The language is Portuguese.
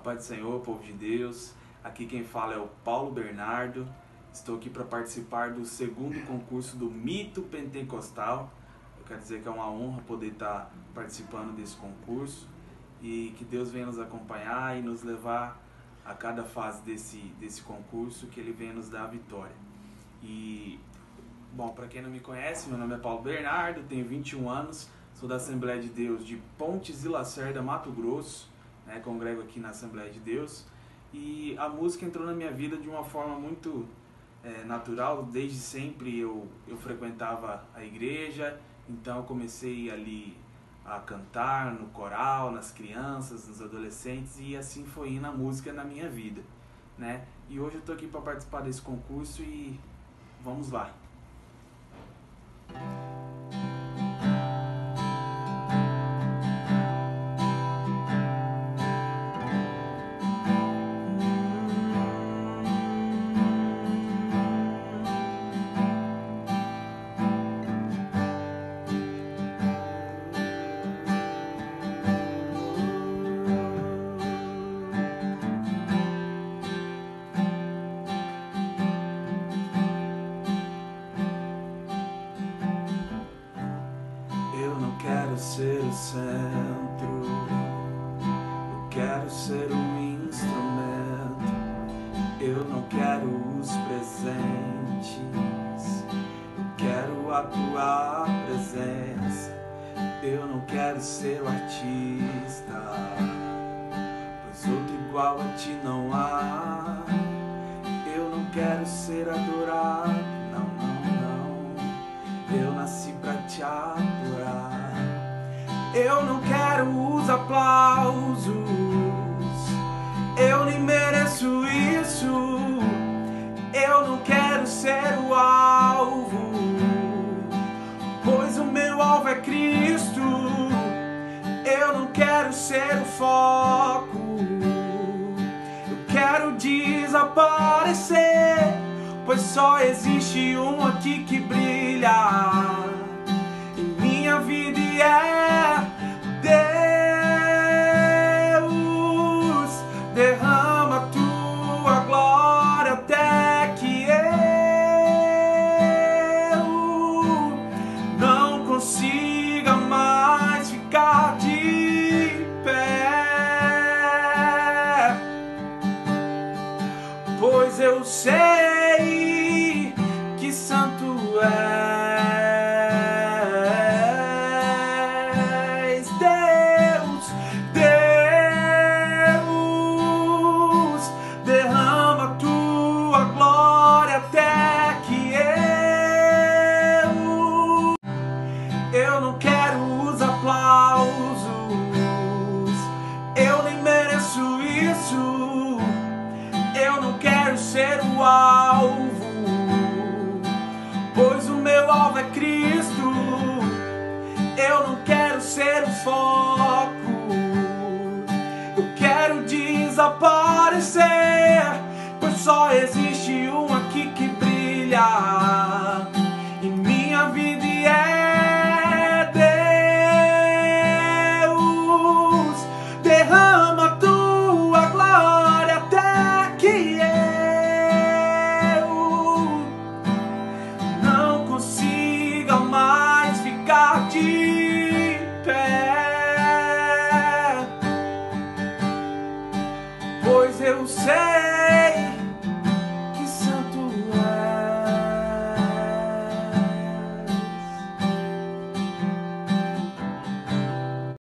paz do Senhor, povo de Deus. Aqui quem fala é o Paulo Bernardo. Estou aqui para participar do segundo concurso do Mito Pentecostal. Eu quero dizer que é uma honra poder estar participando desse concurso e que Deus venha nos acompanhar e nos levar a cada fase desse concurso, que Ele venha nos dar a vitória. E, bom, para quem não me conhece, meu nome é Paulo Bernardo, tenho 21 anos, sou da Assembleia de Deus de Pontes e Lacerda, Mato Grosso, congrego aqui na Assembleia de Deus. E a música entrou na minha vida de uma forma muito natural. Desde sempre eu frequentava a igreja, então eu comecei ali a cantar no coral, nas crianças, nos adolescentes, e assim foi indo a música na minha vida, E hoje eu estou aqui para participar desse concurso e vamos lá. Eu não quero ser o centro, eu quero ser um instrumento. Eu não quero os presentes, eu quero a tua presença. Eu não quero ser o artista, pois outro igual a ti não há. Eu não quero ser adorado, não, não, não. Eu nasci pra te adorar. Eu não quero os aplausos, eu nem mereço isso. Eu não quero ser o alvo, pois o meu alvo é Cristo. Eu não quero ser o foco, eu quero desaparecer, pois só existe um aqui que brilha em minha vida e é Deus. Derrama a tua glória até que eu não consiga mais ficar de pé, pois eu sei que santo és, Deus. Deus, derrama a tua glória até que eu não quero os aplausos, eu nem mereço isso. Eu não quero ser o alvo, pois o meu alvo é Cristo. Eu não quero ser o foco, eu quero desaparecer, pois só existe um aqui que brilha em minha vida e é Deus. Derrama a tua glória até que eu não consiga mais ficar de pé, pois eu sei